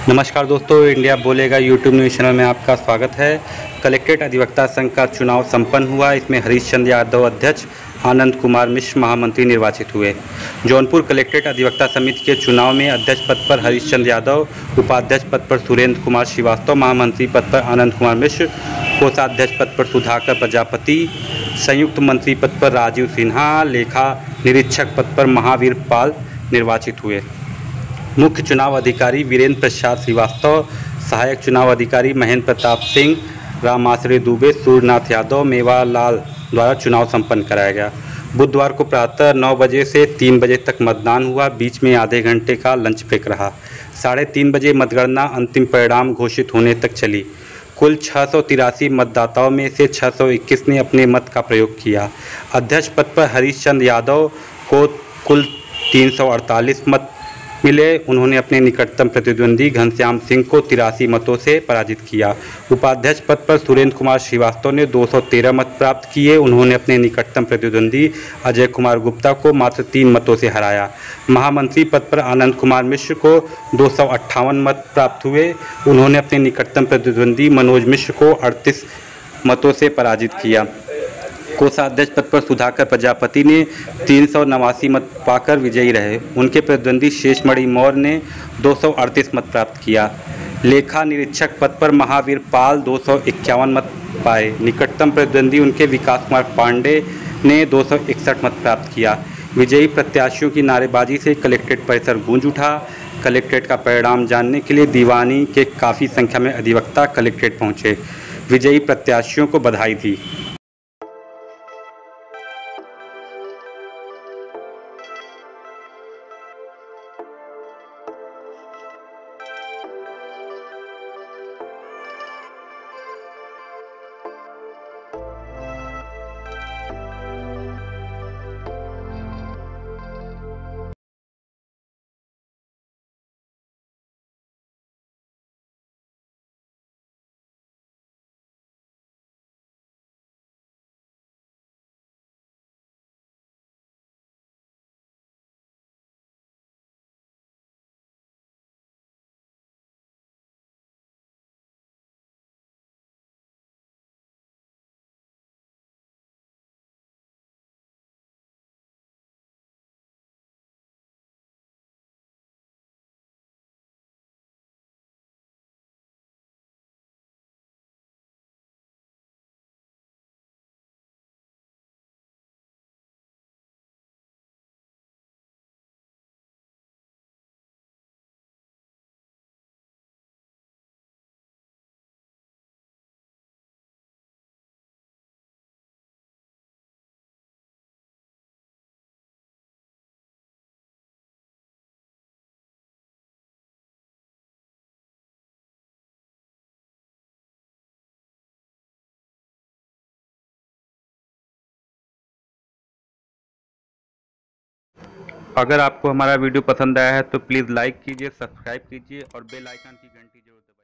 नमस्कार दोस्तों, इंडिया बोलेगा यूट्यूब न्यूज़ चैनल में आपका स्वागत है। कलेक्ट्रेट अधिवक्ता संघ का चुनाव संपन्न हुआ। इसमें हरीश चंद्र यादव अध्यक्ष, आनंद कुमार मिश्र महामंत्री निर्वाचित हुए। जौनपुर कलेक्ट्रेट अधिवक्ता समिति के चुनाव में अध्यक्ष पद पर हरीश चंद्र यादव, उपाध्यक्ष पद पर सुरेंद्र कुमार श्रीवास्तव, महामंत्री पद पर आनंद कुमार मिश्र, कोषाध्यक्ष पद पर सुधाकर प्रजापति, संयुक्त मंत्री पद पर राजीव सिन्हा, लेखा निरीक्षक पद पर महावीर पाल निर्वाचित हुए। मुख्य चुनाव अधिकारी वीरेंद्र प्रसाद श्रीवास्तव, सहायक चुनाव अधिकारी महेंद्र प्रताप सिंह, रामाश्रय दुबे, सूर्यनाथ यादव, मेवालाल द्वारा चुनाव संपन्न कराया गया। बुधवार को प्रातः 9 बजे से 3 बजे तक मतदान हुआ। बीच में आधे घंटे का लंच ब्रेक रहा। 3:30 बजे मतगणना अंतिम परिणाम घोषित होने तक चली। कुल 683 मतदाताओं में से 621 ने अपने मत का प्रयोग किया। अध्यक्ष पद पर हरीश चंद्र यादव को कुल 348 मत मिले। उन्होंने अपने निकटतम प्रतिद्वंदी घनश्याम सिंह को 83 मतों से पराजित किया। उपाध्यक्ष पद पर सुरेंद्र कुमार श्रीवास्तव ने 213 मत प्राप्त किए। उन्होंने अपने निकटतम प्रतिद्वंदी अजय कुमार गुप्ता को मात्र 3 मतों से हराया। महामंत्री पद पर आनंद कुमार मिश्र को 258 मत प्राप्त हुए। उन्होंने अपने निकटतम प्रतिद्वंदी मनोज मिश्र को 38 मतों से पराजित किया। कोषाध्यक्ष पद पर सुधाकर प्रजापति ने 389 मत पाकर विजयी रहे। उनके प्रतिद्वंदी शेषमणि मौर्य ने 238 मत प्राप्त किया। लेखा निरीक्षक पद पर महावीर पाल 251 मत पाए। निकटतम प्रतिद्वंदी उनके विकास कुमार पांडे ने 261 मत प्राप्त किया। विजयी प्रत्याशियों की नारेबाजी से कलेक्ट्रेट परिसर गूंज उठा। कलेक्ट्रेट का परिणाम जानने के लिए दीवानी के काफ़ी संख्या में अधिवक्ता कलेक्ट्रेट पहुंचे। विजयी प्रत्याशियों को बधाई दी। अगर आपको हमारा वीडियो पसंद आया है तो प्लीज़ लाइक कीजिए, सब्सक्राइब कीजिए और बेल आइकन की घंटी जरूर दबाइए।